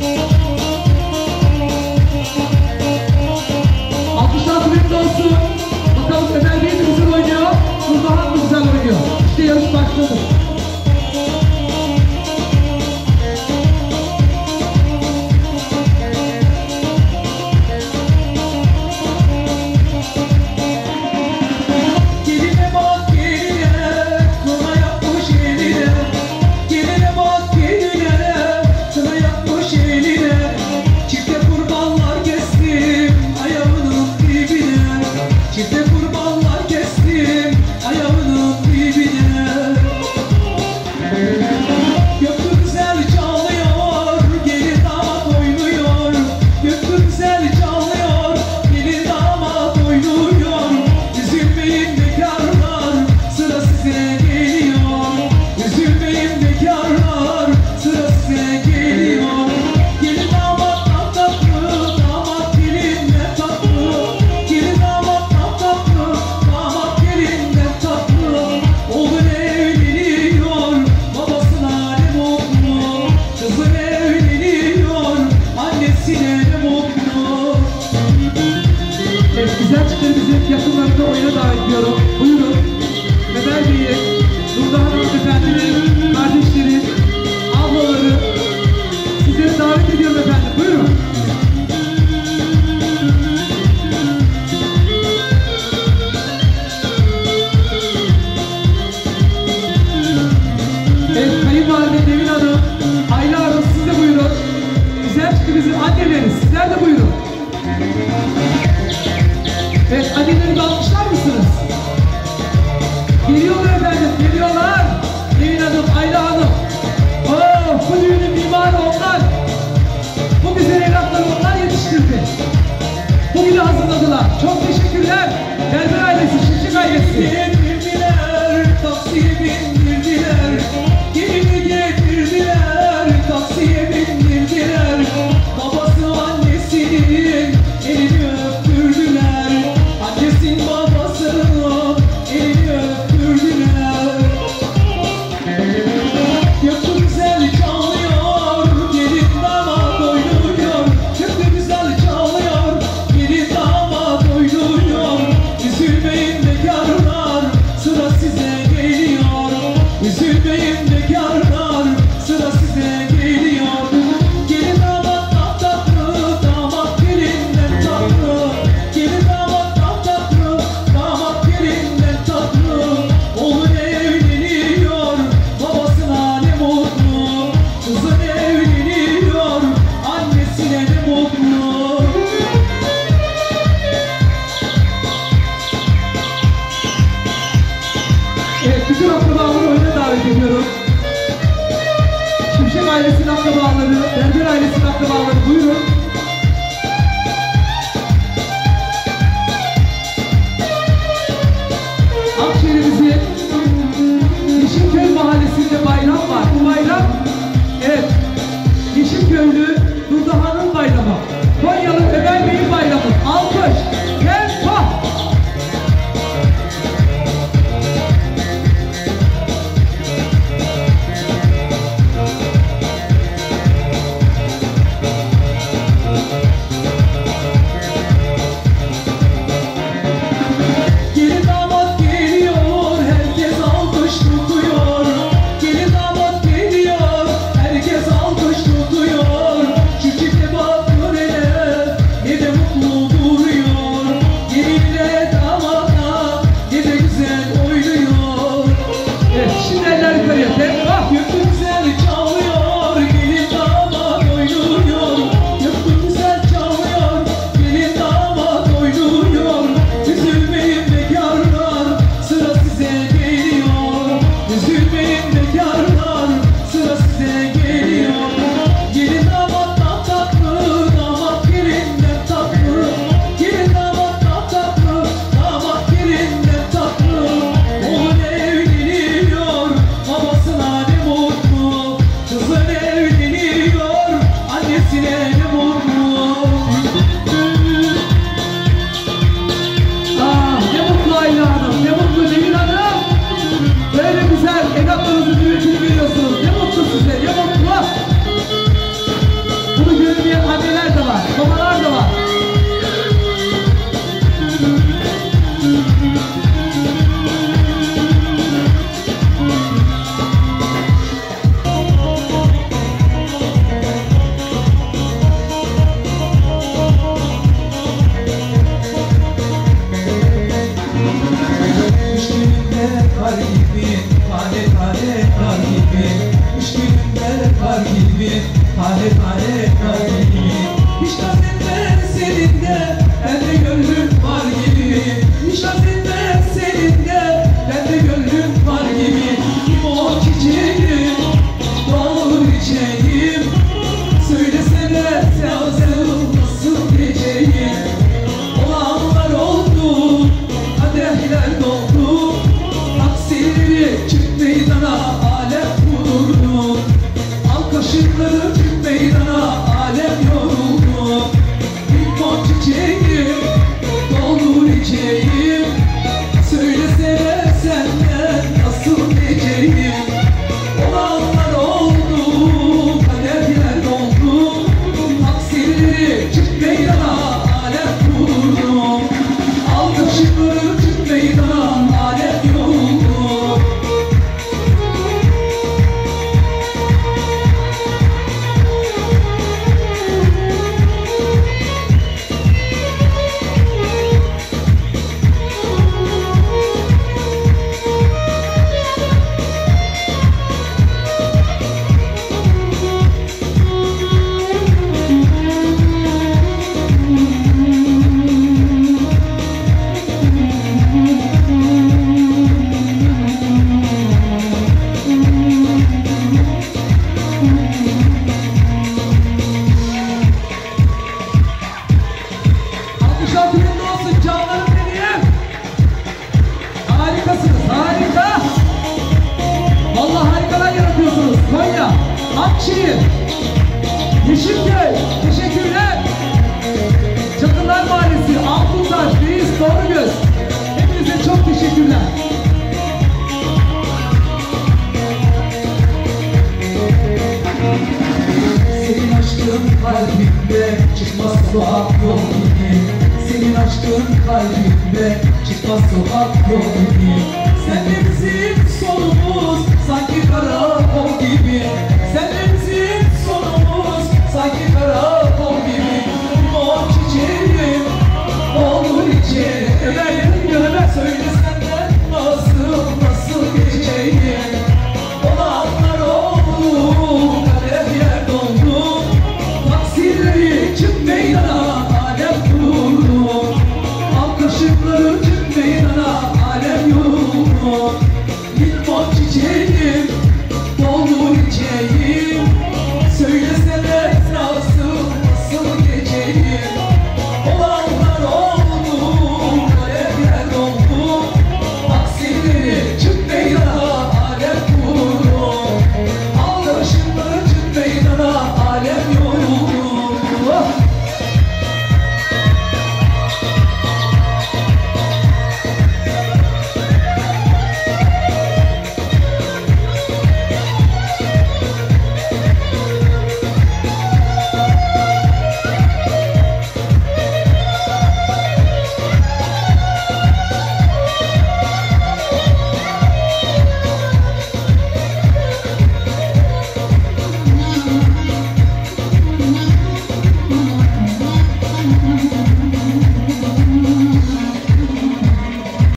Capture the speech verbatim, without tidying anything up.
Alkışlar sürekli olsun. Bakalım Ömer Bey mi güzel oynuyor? Nurdahan mı güzel oynuyor? İşte yarış başladı. Yakınlarında oyuna davet ediyorum. Buyurun. Ömer Bey'i, Nurdahan hanımefendinin kardeşleri, ablaları sizleri davet ediyorum efendim. Buyurun. Evet, kayınvalide Devin Hanım, Ayla Hanım siz de buyurun. Güzel çıktı bizim anneleriniz. Sizler de buyurun. Evet, annelerinizi almışlar mısınız? Geliyorlar efendim, geliyorlar. Devin Hanım, Ayla Hanım. Oh, bu düğünün mimarı onlar. Bu güzel evlatları onlar yetiştirdi. Bugünü hazırladılar. Çok teşekkürler. Berber ailesi, Şimşek ailesi. Getirdiler, taksiye bindirdiler. Gelini getirdiler, taksiye bindirdiler. Babası annesinin elini öptürdüler. Annesin babasının elini öptürdüler. Gökte güzel çalıyor, gelin damat oynuyor. Gökte güzel çalıyor, gelin damat oynuyor. Üzülmeyin bekarlar, sıra size geliyor. Üzülmeyin bekarlar, sıra size geliyor. Gelin damattan tatlı, damat gelinden tatlı. Gelin damattan tatlı, damat gelinden tatlı. Oğlun evleniyor, babasına ne mutlu. Kızın evleniyor, annesine ne mutlu. Evet, bütün akrabaları oyuna davet ediyorum. Şimşek ailesinin akrabaları, Berber ailesinin akrabaları buyurun. Akşehir'imizin Yeşilköy mahallesinde bayram var. Bu bayram, evet, Yeşilköylü Nurdahan'ın bayramı. Konyalı Ömer Bey'in bayramı. Alkış, tempo. Gelin damat geliyor, herkes alkış tutuyor. Gelin damat geliyor, herkes alkış tutuyor. Bunu göremeyen anneler de var, babalar da var. Kar gibi, tane tane kar gibi, müşkülümde kar gibi, tane tane kar gibi. Hiç nasipte senin de, bende gönlüm var gibi. Hiç nasipte senin de, bende gönlüm var gibi. O çiçeğim, doğur içeyim. Söylesene sevdim nasıl geçeyim. Olanlar oldu, kadehler doldu. Taksileri çık meydana, alem vurdu. Al kaşıkları çık meydana, alem yoruldu. Bir bon çiçeğim, doldur içeyim. Söylesene senden nasıl geçeyim. Olanlar oldu, kaderler doldu. Taksileri çık meydana, alem vurdu. Al kaşıkları çık meydana, alem yoruldu. Alkışlar kıymetli olsun canlarım benim. Harikasınız, harika. Vallahi harikalar yaratıyorsunuz. Konya, Akşehir, Yeşilköy, teşekkürler. Çakırlar Mahallesi, Altuntaş, Reis, Doğrugöz. Hepinize çok teşekkürler. Senin aşkın kalbimde çıkmaz sokak yol gibi. Senin aşkın kalbimde çıkmaz sokak yol gibi. Sen de bizim sonumuz sanki karakol gibi. Sen de bizim sonumuz sanki karakol gibi. O çiçeğim olur içeri. Söyle senden nasıl nasıl geçeyim. Olanlar oldu, kaderler doldu. Taksileri çık meydana, alem vurdu. Al kaşıkları çık meydana, alem yoruldu. Bir bon çiçeğim, doldur içeyim. Söylesene nasıl nasıl geçeyim. Olanlar oldu, kaderler doldu. Taksileri çık meydana, alem vurdu. Al kaşıkları çık meydana, alem yoruldu.